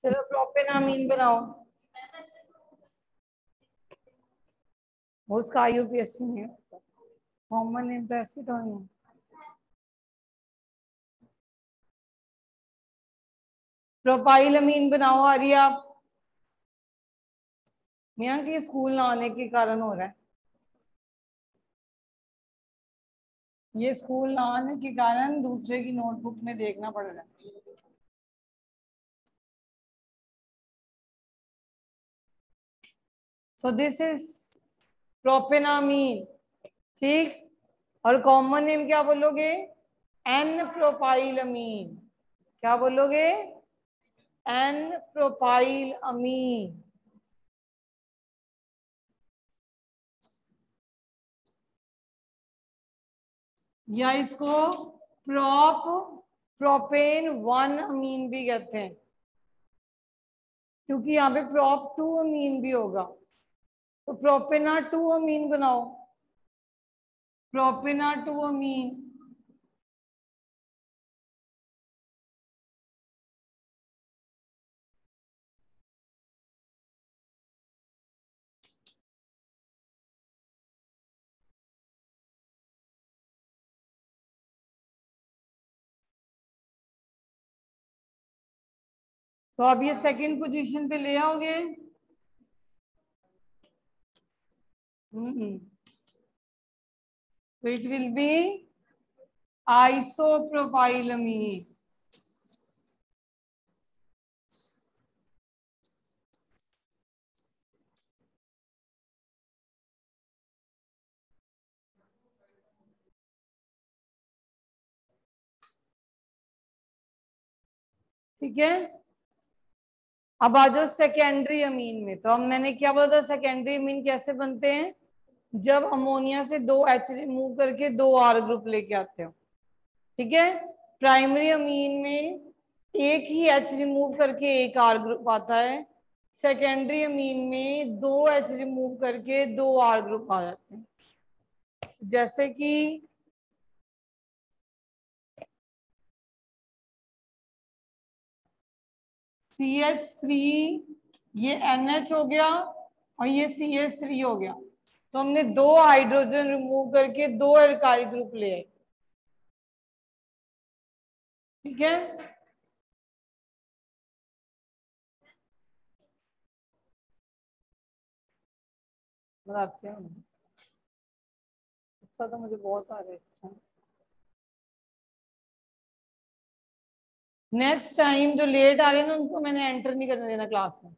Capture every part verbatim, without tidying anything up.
चलो प्रोपेनामीन बनाओ। उसका आईयूपीएससी में कॉमन नेम तो एसीटोन है। प्रोपाइलमीन बनाओ आर्या। मियाँ के स्कूल ना आने के कारण हो रहा है ये, स्कूल ना आने के कारण दूसरे की नोटबुक में देखना पड़ रहा है। सो दिस इज प्रोपेनामीन, ठीक। और कॉमन नेम क्या बोलोगे? N propylamine. क्या बोलोगे? N propyl amine. या इसको प्रोप प्रोपेन वन अमीन भी कहते हैं, क्योंकि यहाँ पे प्रोप टू अमीन भी होगा। तो प्रोपेना टू अमीन बनाओ। Propan two amine. तो अब ये सेकंड पोजीशन पे ले आओगे। हम्म तो इट विल बी आइसोप्रोपाइलमीन। ठीक है, अब आ जाओ सेकेंडरी अमीन में। तो अब मैंने क्या बोला था, सेकेंडरी अमीन कैसे बनते हैं? जब अमोनिया से दो एच रिमूव करके दो आर ग्रुप लेके आते हो। ठीक है, प्राइमरी अमीन में एक ही एच रिमूव करके एक आर ग्रुप आता है। सेकेंडरी अमीन में दो एच रिमूव करके दो आर ग्रुप आ जाते हैं। जैसे कि सी एच थ्री, ये एन एच हो गया और ये सी एच थ्री हो गया। तो हमने दो हाइड्रोजन रिमूव करके दो एल्काइल ग्रुप ले आए। ठीक है, बताते हैं। अच्छा तो मुझे बहुत आ रहा है। नेक्स्ट टाइम जो लेट आ रहे हैं ना, उनको मैंने एंटर नहीं करने देना क्लास में।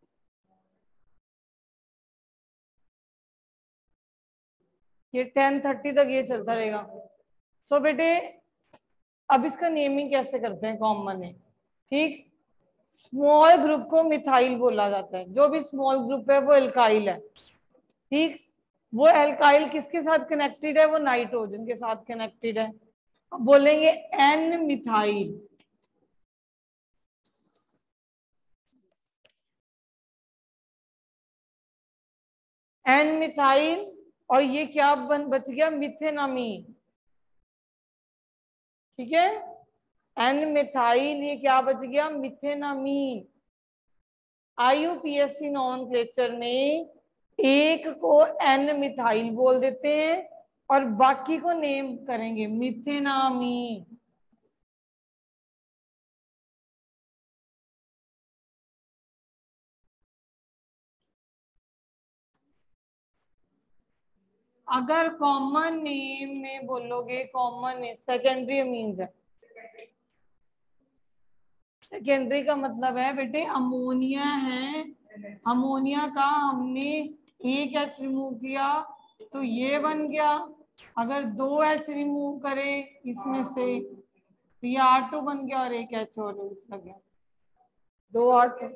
ये टेन थर्टी तक ये चलता रहेगा। सो बेटे, अब इसका नेमिंग कैसे करते हैं? कॉमन है, ठीक। स्मॉल ग्रुप को मिथाइल बोला जाता है। जो भी स्मॉल ग्रुप है वो एल्काइल है, ठीक। वो एल्काइल किसके साथ कनेक्टेड है? वो नाइट्रोजन के साथ कनेक्टेड है। अब बोलेंगे एन मिथाइल। एन मिथाइल, और ये क्या बन बच गया? मिथेनामीन। ठीक है, एन मिथाइल, ये क्या बच गया? मिथेनामीन। आईयूपीएससी नॉमेनक्लेचर में एक को एन मिथाइल बोल देते हैं और बाकी को नेम करेंगे मिथेनामीन। अगर कॉमन नेम में बोलोगे, कॉमन सेकेंडरी मीन्स है। सेकेंडरी का मतलब है बेटे अमोनिया है, अमोनिया का हमने एक एच रिमूव किया तो ये बन गया। अगर दो एच रिमूव करे इसमें से तो ये आर टू बन गया और एक एच और लग गया, दो आर टू।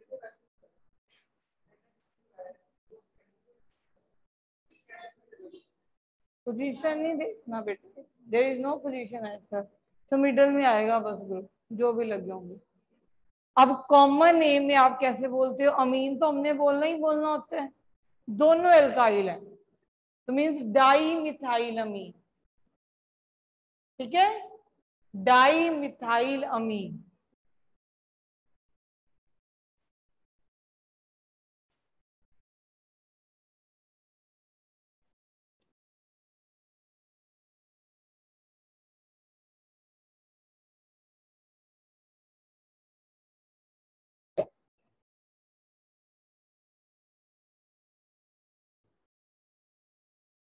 पोजीशन नहीं देखना बेटे, देयर इज नो पोजीशन है सर। तो मिडल में आएगा बस ग्रुप, जो भी लगे होंगे। अब कॉमन नेम में आप कैसे बोलते हो? अमीन तो हमने बोलना ही बोलना होता है, दोनों एल्काइल है तो मीन्स डाई मिथाइल अमीन। ठीक है, डाई मिथाइल अमीन।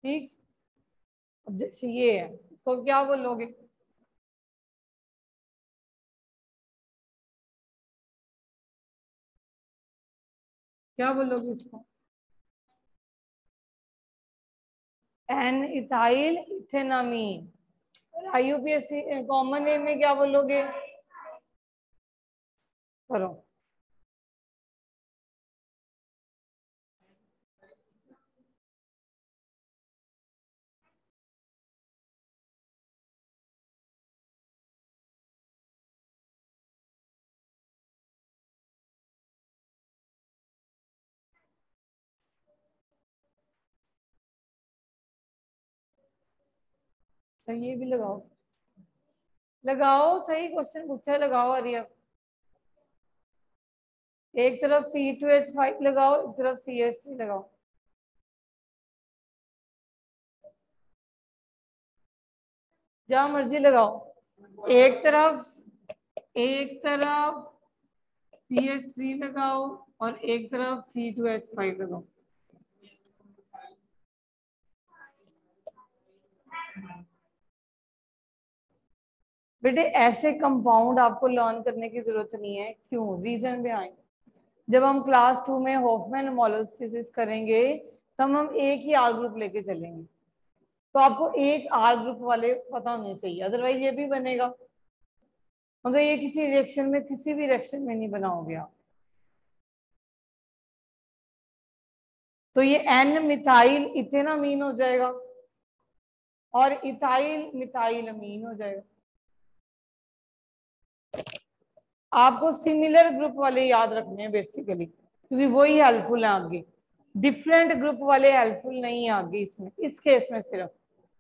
ठीक, अब जैसे ये है इसको क्या बोलोगे? क्या बोलोगे इसको? N ethyl ethanamine. IUPAC common name में क्या बोलोगे? करो। तो ये भी लगाओ, लगाओ, सही क्वेश्चन पूछा है, लगाओ। अरे एक तरफ सी टू एच फाइव लगाओ, एक तरफ सी एच थ्री लगाओ। जहां मर्जी लगाओ। एक तरफ एक तरफ सी एच थ्री लगाओ और एक तरफ सी टू एच फाइव लगाओ। बेटे ऐसे कंपाउंड आपको लर्न करने की जरूरत नहीं है। क्यों? रीजन भी आएंगे। जब हम क्लास टू में हॉफमैन होमोलाइसिस करेंगे तब हम एक ही आर ग्रुप लेके चलेंगे, तो आपको एक आर ग्रुप वाले पता होने चाहिए, अदरवाइज ये भी बनेगा मगर ये किसी रिएक्शन में, किसी भी रिएक्शन में नहीं बनाओगे आप। तो ये एन मिथाइल इथेनामीन हो जाएगा और इथाइल मिथाइल अमीन हो जाएगा। आपको सिमिलर ग्रुप वाले याद रखने हैं बेसिकली, क्योंकि वही हेल्पफुल है आगे। डिफरेंट ग्रुप वाले हेल्पफुल नहीं है आगे इसमें, इस केस में सिर्फ।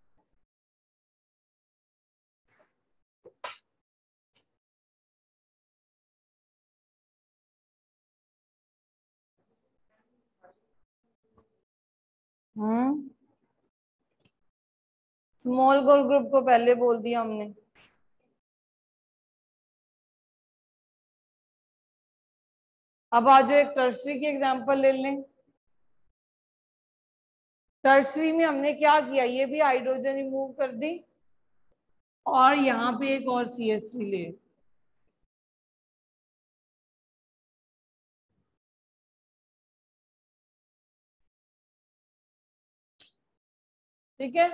हम्म स्मॉल कोर ग्रुप को पहले बोल दिया हमने। अब आज एक टर्सरी की एग्जांपल ले लें। टर्सरी में हमने क्या किया, ये भी हाइड्रोजन रिमूव कर दी और यहाँ पे एक और सी एच थ्री ले। ठीक है,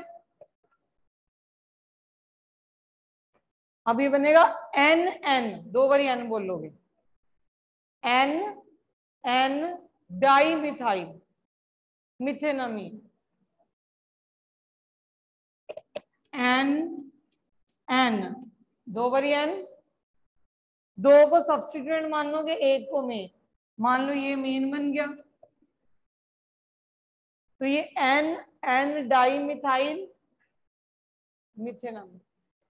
अब ये बनेगा एन एन, दो बारी एन बोलोगे। N N di methyl methanamine. N N दो बारी एन, दो को सब्स्टिट्यूएंट मान लोगे, एक को मेन मान लो, ये मेन बन गया। तो ये N N di methyl methanamine.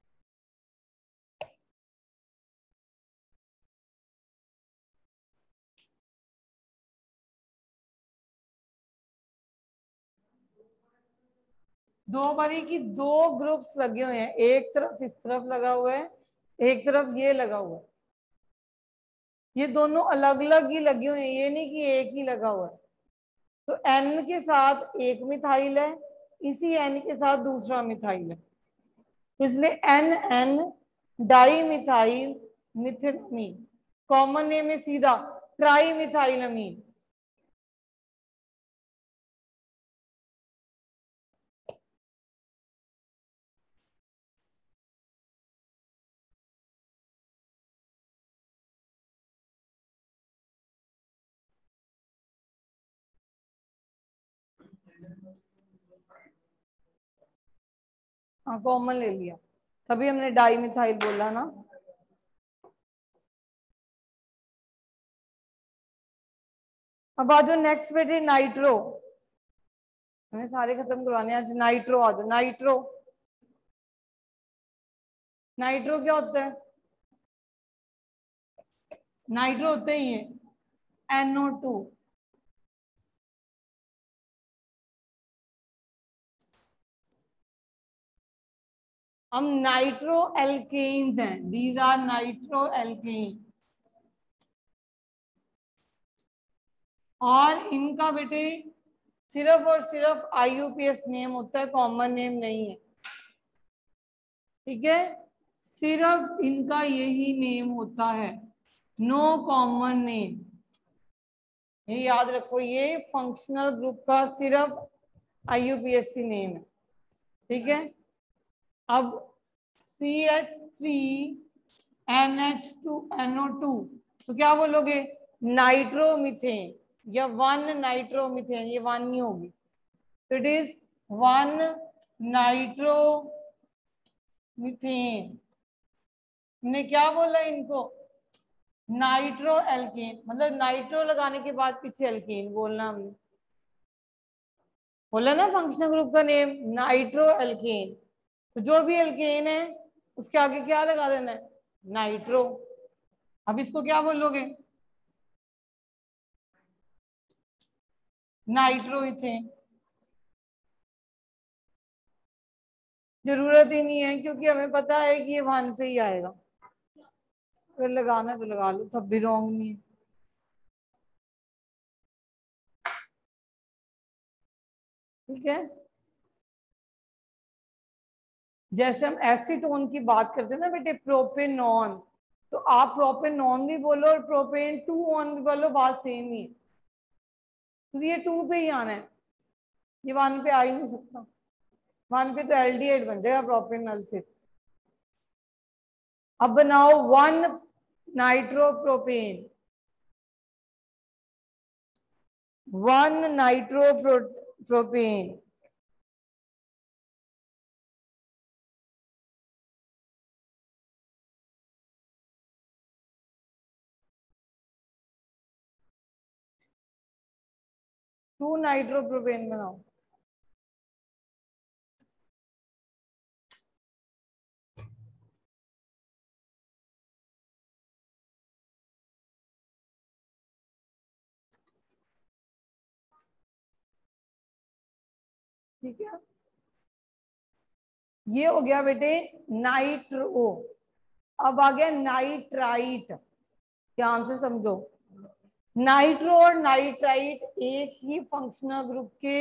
दो बारी की दो ग्रुप्स लगे हुए हैं, एक तरफ इस तरफ लगा हुआ है, एक तरफ ये लगा हुआ है। ये दोनों अलग अलग ही लगे हुए हैं, ये नहीं कि एक ही लगा हुआ है। तो एन के साथ एक मिथाइल है, इसी एन के साथ दूसरा मिथाइल है, तो इसलिए N N di methyl methanamine. Common name है सीधा ट्राई मिथाइल अमीन। हाँ कॉमन ले लिया, तभी हमने डाई मिथाइल बोला ना। अब आ जाओ नेक्स्ट बेटे, नाइट्रो। मैंने सारे खत्म करवाने आज। नाइट्रो आ जाओ। नाइट्रो नाइट्रो क्या होता है? नाइट्रो होते ही है एन ओ टू। हम नाइट्रो एल्केन्स हैं, दीज आर नाइट्रो एल्केन्स। और इनका बेटे सिर्फ और सिर्फ I U P AC name होता है, कॉमन नेम नहीं है। ठीक है, सिर्फ इनका यही नेम होता है, नो कॉमन नेम। ये याद रखो, ये फंक्शनल ग्रुप का सिर्फ I U P A C name है। ठीक है, अब C H three N H two N O two, तो क्या बोलोगे? नाइट्रोमीथेन या वन नाइट्रोमीथेन, ये वन नहीं होगी, तो इट इज वन नाइट्रोमीथेन। ने क्या बोला इनको? नाइट्रो एल्केन, मतलब नाइट्रो लगाने के बाद पीछे एल्केन बोलना हमने, बोला ना फंक्शनल ग्रुप का नेम नाइट्रो एल्केन। तो जो भी एल्केन है उसके आगे क्या लगा देना है? नाइट्रो। अब इसको क्या बोलोगे? नाइट्रोइथेन। जरूरत ही नहीं है, क्योंकि हमें पता है कि ये वन पे ही आएगा। अगर लगाना तो लगा लो, तब भी रॉन्ग नहीं है। ठीक है, जैसे हम एसीटोन की बात करते हैं ना बेटे, प्रोपेनॉन, तो आप प्रोपेनॉन भी बोलो और प्रोपेन टू ऑन भी बोलो, बात सेम ही है, क्योंकि ये टू पे ही आना है, ये वन पे आ ही नहीं सकता। वन पे तो एल्डिहाइड बन जाएगा प्रोपेनॉल से। अब बनाओ one nitropropane, one nitropropane, two nitropropane बनाओ। ठीक है, ये हो गया बेटे नाइट्रो। अब आ गया नाइट्राइट, ध्यान से समझो। नाइट्रो और नाइट्राइट एक ही फंक्शनल ग्रुप के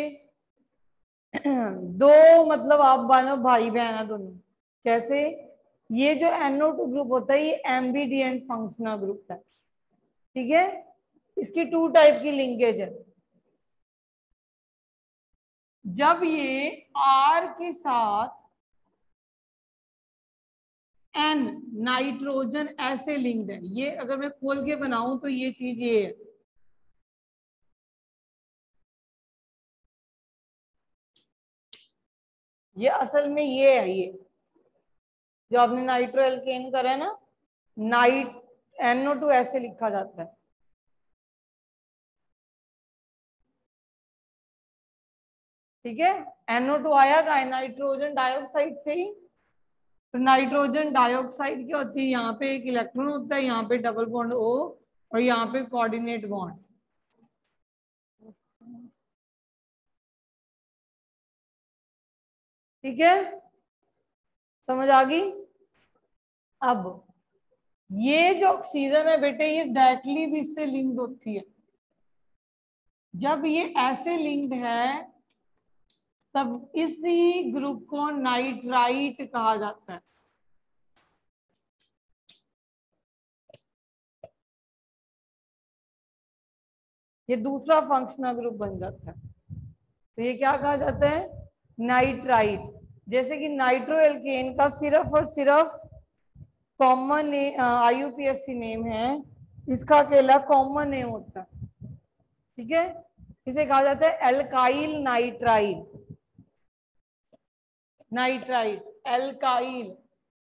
दो, मतलब आप मानो भाई बहन है दोनों। कैसे? ये जो एन ओ टू ग्रुप होता है ये एम्बिडिएंट फंक्शनल ग्रुप है। ठीक है, इसकी टू टाइप की लिंकेज है। जब ये आर के साथ एन नाइट्रोजन ऐसे लिंक्ड है, ये अगर मैं खोल के बनाऊं तो ये चीज ये है। ये असल में ये है, ये जो आपने नाइट्रो एल्केन करा है ना, नाइट एन ओ टू ऐसे लिखा जाता है। ठीक है, एन ओ टू आया का नाइट्रोजन डाइऑक्साइड से ही। तो नाइट्रोजन डाइऑक्साइड क्या होती है? यहाँ पे एक इलेक्ट्रॉन होता है, यहाँ पे डबल बॉन्ड ओ, और यहाँ पे कोऑर्डिनेट बॉन्ड। ठीक है, समझ आ गई? अब ये जो ऑक्सीजन है बेटे, ये डायरेक्टली भी इससे लिंक्ड होती है। जब ये ऐसे लिंक्ड है तब इसी ग्रुप को नाइट्राइट कहा जाता है। ये दूसरा फंक्शनल ग्रुप बन जाता है, तो ये क्या कहा जाता है? नाइट्राइट। जैसे कि नाइट्रो एल्केन का सिर्फ और सिर्फ common I U P A C name है, इसका अकेला कॉमन नेम होता है। ठीक है, इसे कहा जाता है alkyl nitrile. Nitrite, alkyl.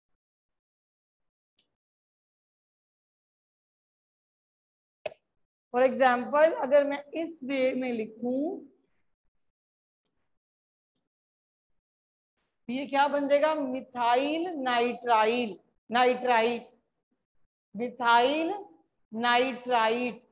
For example अगर मैं इस वे में लिखूं, ये क्या बन जाएगा? Methyl nitrile, nitrite, methyl nitrite.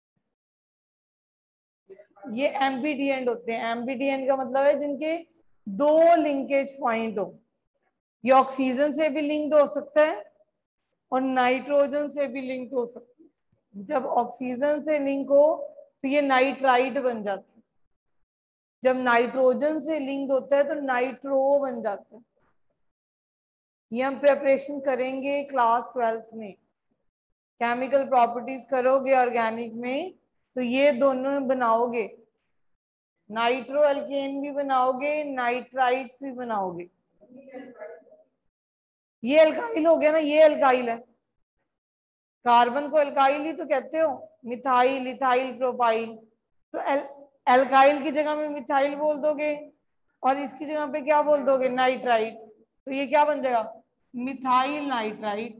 ये एम्बिडिएंट होते हैं। एम्बिडिएंट का मतलब है जिनके दो लिंकेज पॉइंट हो। ये ऑक्सीजन से भी लिंक्ड हो सकता है और नाइट्रोजन से भी लिंक्ड हो सकता है। जब ऑक्सीजन से लिंक हो तो ये नाइट्राइट बन जाता है, जब नाइट्रोजन से लिंक होता है तो नाइट्रो बन जाता है। ये हम प्रिपरेशन करेंगे क्लास ट्वेल्थ में, केमिकल प्रॉपर्टीज करोगे ऑर्गेनिक में तो ये दोनों बनाओगे, नाइट्रो एल्केन भी बनाओगे, नाइट्राइट्स भी बनाओगे। ये अल्काइल हो गया ना, ये अल्काइल है, कार्बन को अल्काइल ही तो कहते हो, मिथाइल, इथाइल, प्रोपाइल। तो एल, एल्काइल की जगह में मिथाइल बोल दोगे और इसकी जगह पे क्या बोल दोगे, नाइट्राइट। तो ये क्या बन जाएगा, मिथाइल नाइट्राइट।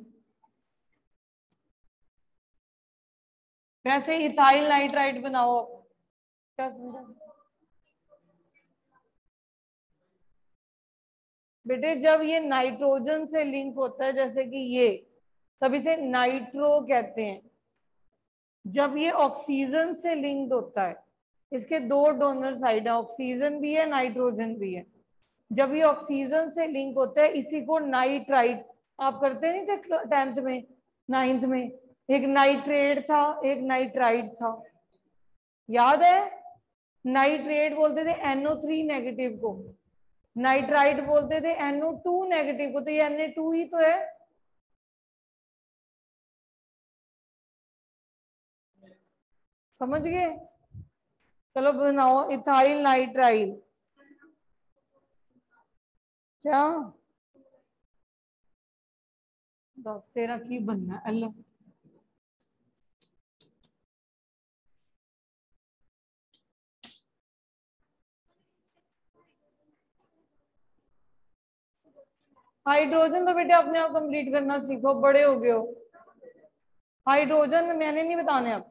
वैसे इथाइल नाइट्राइट बनाओ, क्या समझा बेटे? जब ये नाइट्रोजन से लिंक होता है जैसे कि ये, तब इसे नाइट्रो कहते हैं। जब ये ऑक्सीजन से लिंक्ड होता है, इसके दो डोनर साइड है, ऑक्सीजन भी है नाइट्रोजन भी है। जब ये ऑक्सीजन से लिंक होता है इसी को नाइट्राइट, आप करते नहीं थे टेंथ में, नाइन्थ में, एक नाइट्रेट था एक नाइट्राइट था, याद है? नाइट्रेट बोलते थे एन ओ थ्री नेगेटिव को, नाइट्राइट बोलते थे एन ओ टू नेगेटिव को। तो ये एन ए टू ही तो है। समझ गए? चलो बनाओ इथाइल नाइट्राइल। क्या दस तेरह की बनना अल्लाह। हाइड्रोजन तो बेटे अपने आप कंप्लीट करना सीखो, बड़े हो गए हो। हाइड्रोजन मैंने नहीं बताने अब।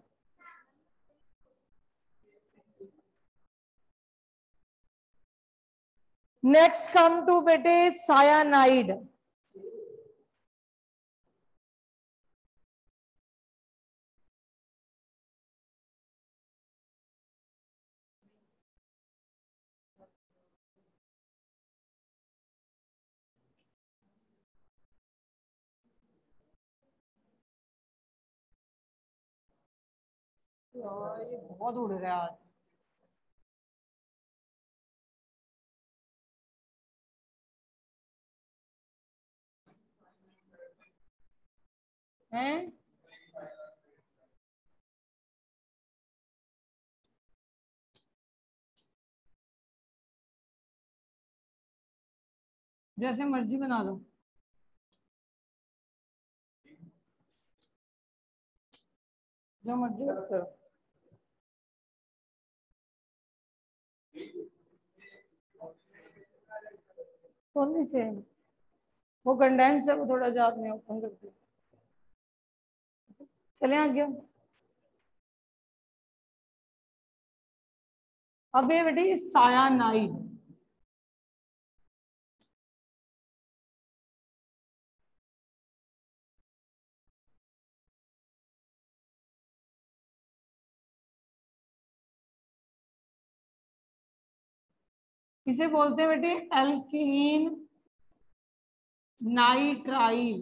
नेक्स्ट कम टू बेटे सायानाइड। ये बहुत उड़ रहा है आज। हैं? जैसे मर्जी बना दो, जो मर्जी करो। कौन से वो कंडेंस है, वो थोड़ा जात में ओपन करती। चले आगे। अब ये बेटी सायानाइड, इसे बोलते हैं बेटे एल्कीन नाइट्राइल।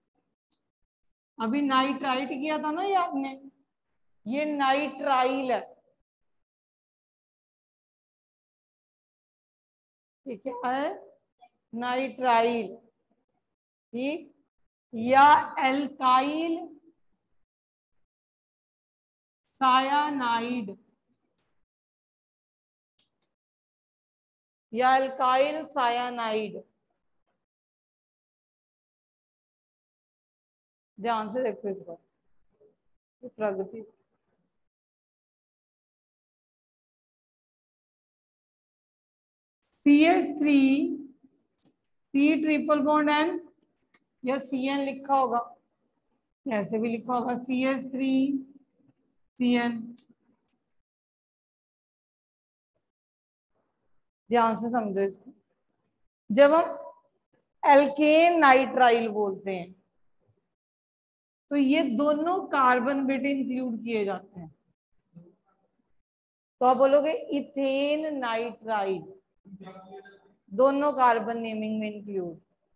अभी नाइट्राइट किया था ना ये आपने, ये नाइट्राइल है। ये क्या है, नाइट्राइल। ठीक, या एल्काइल सायानाइड, या एल्काइल सायानाइड। ध्यान से देखो इसको, Pragati. C H three C triple bond N, या सी एन लिखा होगा, ऐसे भी लिखा होगा C H three C N. ध्यान से समझो इसको। जब हम एल्केन नाइट्राइल बोलते हैं तो ये दोनों कार्बन बेटे इंक्लूड किए जाते हैं। तो आप बोलोगे इथेन नाइट्राइल, दोनों कार्बन नेमिंग में इंक्लूड।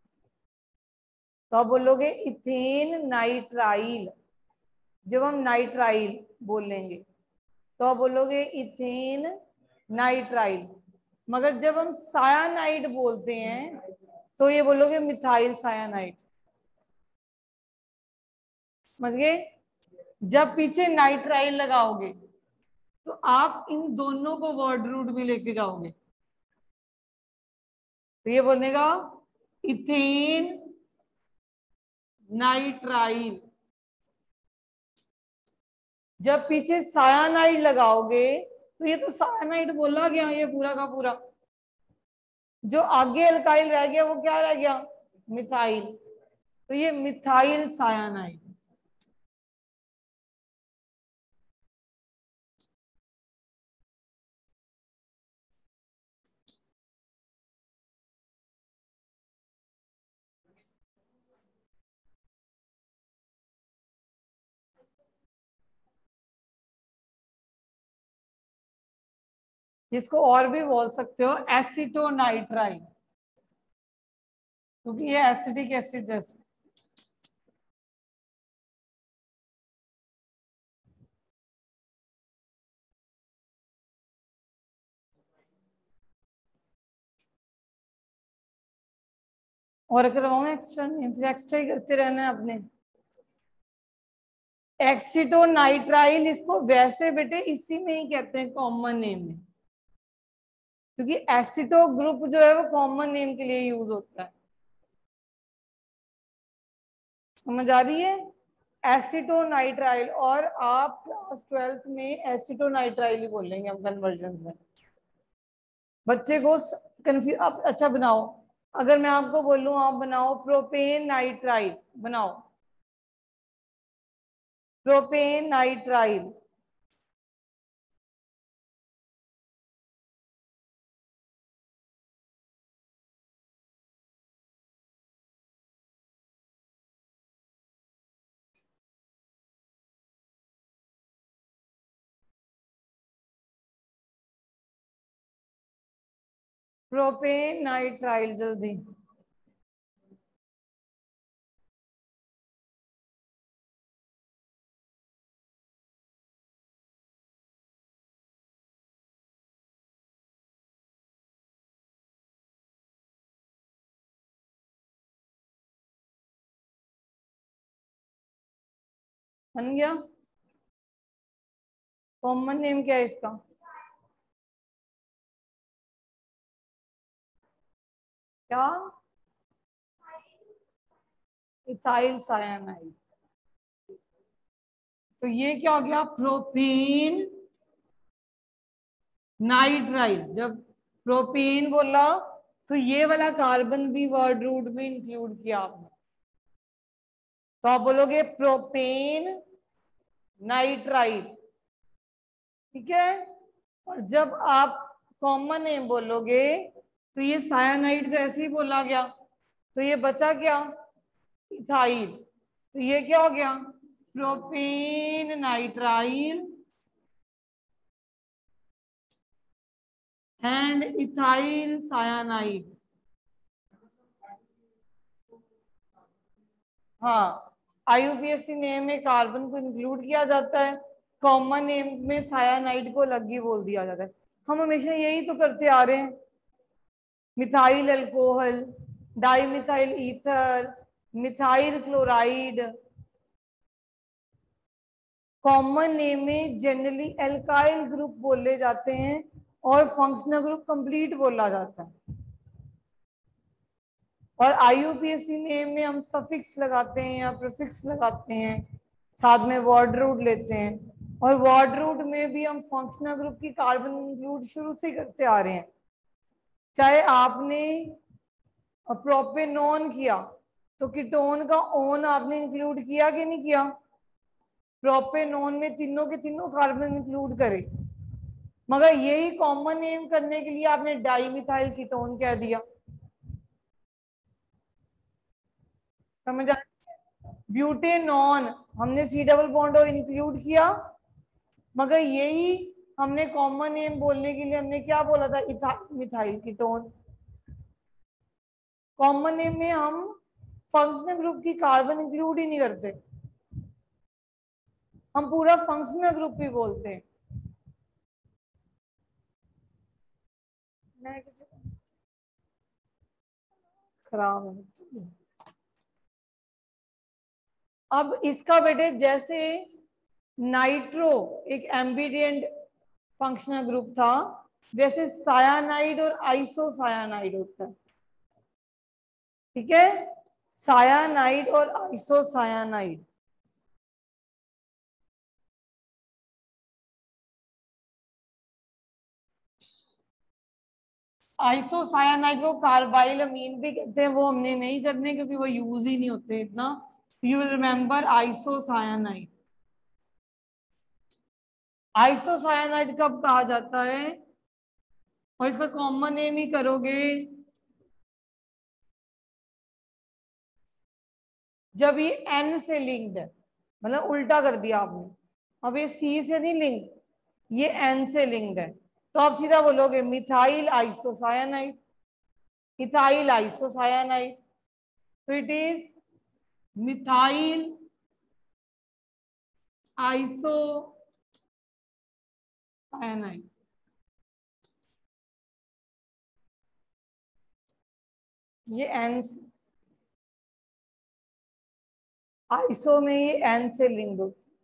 तो आप बोलोगे इथेन नाइट्राइल, जब हम नाइट्राइल बोलेंगे तो आप बोलोगे इथेन नाइट्राइल। मगर जब हम सायानाइड बोलते हैं तो ये बोलोगे मिथाइल सायानाइड। समझ गए? जब पीछे नाइट्राइल लगाओगे तो आप इन दोनों को वर्ड रूट में लेके जाओगे, तो ये बनेगा इथेन नाइट्राइल। जब पीछे सायानाइड लगाओगे तो ये तो सायानाइड बोला गया ये पूरा का पूरा, जो आगे अल्काइल रह गया वो क्या रह गया? मिथाइल। तो ये मिथाइल सायानाइड। जिसको और भी बोल सकते हो एसिटोनाइट्राइल, क्योंकि ये एसिडिक एसिड जैसे। और करवाऊं एक्स्ट्रा? नहीं, फिर एक्स्ट्रा ही करते रहना है आपने। एक्सीटोनाइट्राइल इसको वैसे बेटे इसी में ही कहते हैं कॉमन नेम में, क्योंकि एसिटो ग्रुप जो है वो कॉमन नेम के लिए यूज होता है। समझ आ रही है? एसिटोनाइट्राइल, और आप क्लास ट्वेल्थ में एसिटोनाइट्राइल ही बोलेंगे हम कन्वर्जन में। बच्चे को कंफ्यूज। आप अच्छा बनाओ, अगर मैं आपको बोलूं आप बनाओ प्रोपेन नाइट्राइल, बनाओ प्रोपेन नाइट्राइल। प्रोपेन नाइट्राइल जल्दी। बन गया? कॉमन नेम क्या है इसका? क्या? Ethyl cyanide. तो ये क्या हो गया? Propane nitrile. जब प्रोपेन बोला तो ये वाला कार्बन भी वर्ड रूट में इंक्लूड किया आपने, तो आप बोलोगे प्रोपेन नाइट्राइल। ठीक है? और जब आप कॉमन नेम बोलोगे तो ये सायानाइड तो ऐसे ही बोला गया, तो ये बचा क्या? इथाइल। तो ये क्या हो गया? Propane nitrile and ethyl cyanide. हाँ, आईयूपीएसी नेम में कार्बन को इंक्लूड किया जाता है, कॉमन नेम में सायानाइड को अलग ही बोल दिया जाता है। हम हमेशा यही तो करते आ रहे हैं। Methyl alcohol, dimethyl ether, methyl chloride. Common name में जनरली एल्काइल ग्रुप बोले जाते हैं और फंक्शनल ग्रुप कंप्लीट बोला जाता है। और आईयूपीएसी नेम में हम सफिक्स लगाते हैं या प्रीफिक्स लगाते हैं, साथ में वर्ड रूट लेते हैं। और वर्ड रूट में भी हम फंक्शनल ग्रुप की कार्बन इंक्लूड शुरू से करते आ रहे हैं। चाहे आपने प्रोपेनॉन किया तो कीटोन का ओन आपने इंक्लूड किया कि नहीं किया? प्रोपेनॉन में तीनों के तीनों कार्बन इंक्लूड करे, मगर यही कॉमन नेम करने के लिए आपने डाइमिथाइल कीटोन कह दिया। समझ आ? ब्यूटेनॉन हमने सी डबल बॉन्ड इंक्लूड किया, मगर यही हमने कॉमन नेम बोलने के लिए हमने क्या बोला था? Ethyl methyl ketone. Common name में हम फंक्शनल ग्रुप की कार्बन इंक्लूड ही नहीं करते, हम पूरा फंक्शनल ग्रुप ही बोलते हैं। मैं किसी खराब है। अब इसका बेटे जैसे नाइट्रो एक एम्बिडिएंट फंक्शनल ग्रुप था, जैसे सायानाइड और आइसोसायानाइड होता है। ठीक है, सायानाइड और आइसोसायानाइड। आइसोसायानाइड को कार्बाइल अमीन भी कहते हैं, वो हमने नहीं करने क्योंकि वो यूज ही नहीं होते इतना। You will remember isocyanide. Isocyanide कब कहा जाता है, और इसका कॉमन नेम ही करोगे जब ये एन से लिंक्ड है, मतलब उल्टा कर दिया आपने। अब ये सी से नहीं लिंक, ये एन से लिंक्ड है, तो आप सीधा बोलोगे मिथाइल आइसोसायानाइड, इथाइल आइसोसायानाइड। तो इट इज मिथाइल आइसोसायानाइड। ये एन, आइसो में ये एन से लिंक्ड होती है।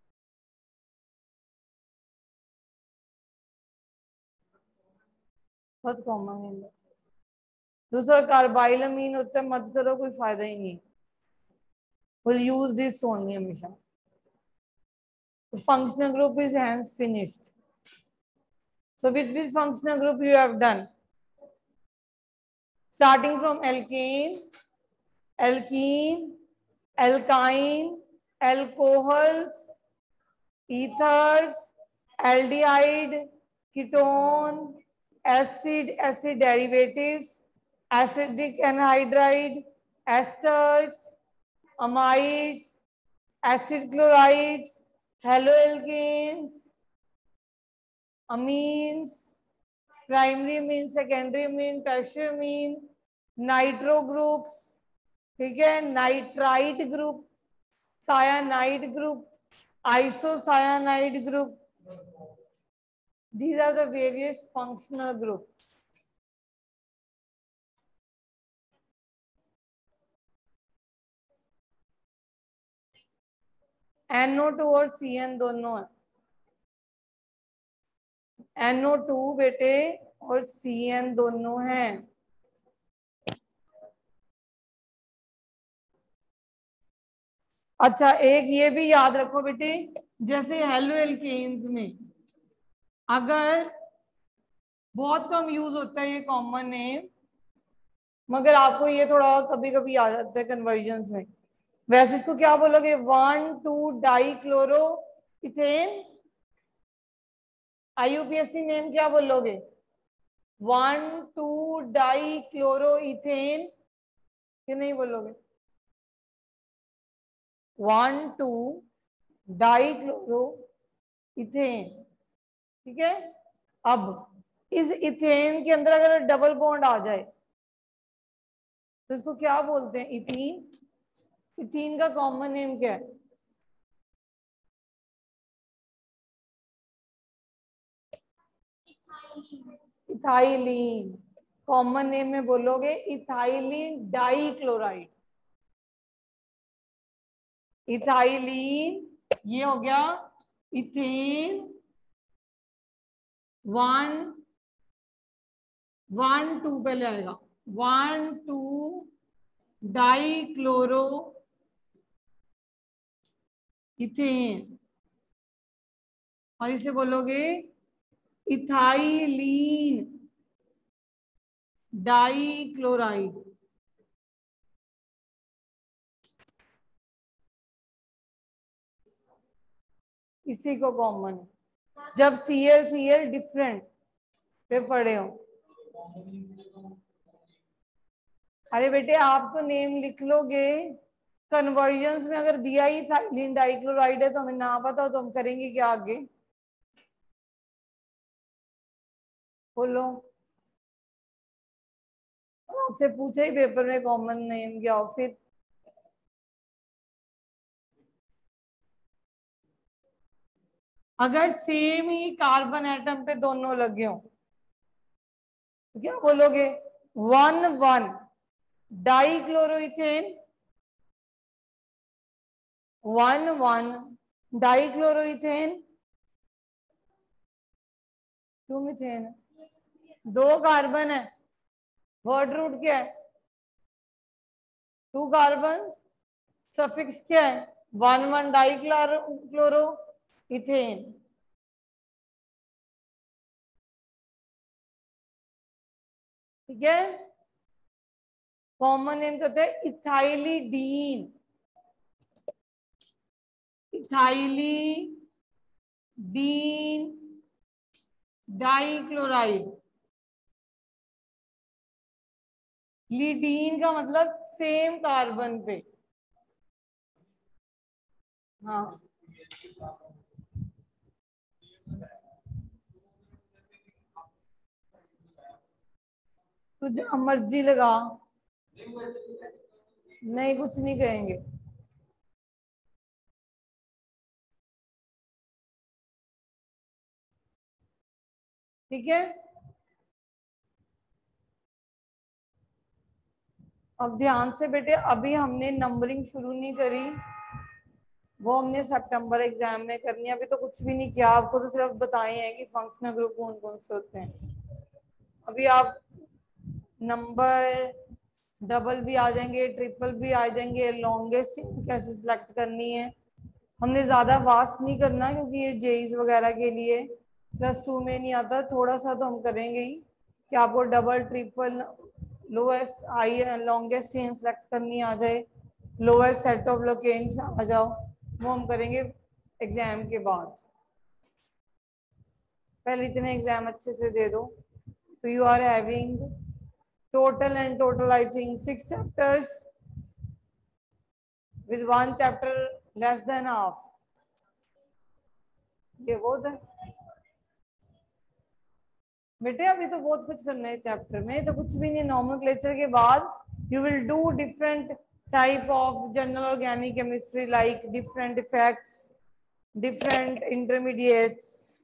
बस कॉमन नेम। दूसरा कार्बाइलमीन होता है, मत करो, कोई फायदा ही नहीं। We'll use this only हमेशा। The functional group is hence finished. So with which functional group you have done? Starting from alkane, alkene, alkyne, alcohols, ethers, aldehyde, ketone, acid, acid derivatives, acidic anhydride, esters, amides, acid chlorides, haloalkanes, amines, primary amine, secondary amine, tertiary amine, nitro groups, ठीक है, nitrite group, cyanide group, isocyanide group. These are the various functional groups. N O two और C N दोनों है। N O to बेटे और C N दोनों हैं। अच्छा, एक ये भी याद रखो बेटे, जैसे हेलो एल्केन्स में अगर बहुत कम यूज होता है ये कॉमन नेम, मगर आपको ये थोड़ा कभी कभी आ जाता है कन्वर्जन में। वैसे इसको क्या बोलोगे, one two di chloro ethane. IUPAC name क्या बोलोगे, one two di chloro ethane, कि नहीं बोलोगे, one two di chloro ethane. ठीक है, अब इस इथेन के अंदर अगर डबल बॉन्ड आ जाए तो इसको क्या बोलते हैं, इथीन। इथीन का कॉमन नेम क्या है, इथाइलीन। कॉमन नेम में बोलोगे इथाइलीन डाई क्लोराइड। इथाइलीन ये हो गया, इथेन वन वन टू पहले आएगा, one two di chloro ethane, और इसे बोलोगे इथाइलीन डाई क्लोराइड। इसी को कॉमन, जब C L C L different पे पढ़े हो। अरे बेटे आप तो नेम लिख लोगे, कन्वर्जन में अगर दिया ही इथाइलीन डाइक्लोराइड है तो हमें ना पता हो तो हम करेंगे क्या आगे, बोलो। आपसे पूछा ही पेपर में कॉमन नेम क्या हो, फिर अगर सेम ही कार्बन एटम पे दोनों लगे हो तो क्या बोलोगे? One one dichloroethane, one one dichloroethane two methane, दो कार्बन है, वर्ड रूट क्या है? टू कार्बन, सफिक्स क्या है? One one dichloro chloro ethane. ठीक है, कॉमन नेम कहते हैं इथाइलिडीन, इथाइलिडीन डाइक्लोराइड। लीडीन का मतलब सेम कार्बन पे। हाँ, तो जहां मर्जी लगा, नहीं कुछ नहीं कहेंगे। ठीक है, अब ध्यान से बेटे, अभी हमने नंबरिंग शुरू नहीं करी, वो हमने सितंबर एग्जाम में करनी है। अभी तो कुछ भी नहीं किया, आपको तो सिर्फ बताए हैं कि फंक्शनल ग्रुप कौन कौन से होते हैं। अभी आप नंबर डबल भी आ जाएंगे, ट्रिपल भी आ जाएंगे, लॉन्गेस्ट कैसे सिलेक्ट करनी है हमने ज्यादा वास्ट नहीं करना, क्योंकि ये जेईज वगैरह के लिए प्लस टू में नहीं आता। थोड़ा सा तो हम करेंगे ही कि आपको double triple lowest high longest chain select करनी आ जाए, लोएस्ट सेट ऑफ लोकेंट्स आ जाओ, वो हम करेंगे एग्जाम के बाद। पहले इतने एग्जाम अच्छे से दे दो। तो you are having total and total I think six chapters with one chapter less than half. ये बहुत है बेटे, अभी तो बहुत कुछ करना है चैप्टर में, तो कुछ भी नहीं। नोमेनक्लेचर के बाद you will do different type of general organic chemistry like different effects, different intermediates,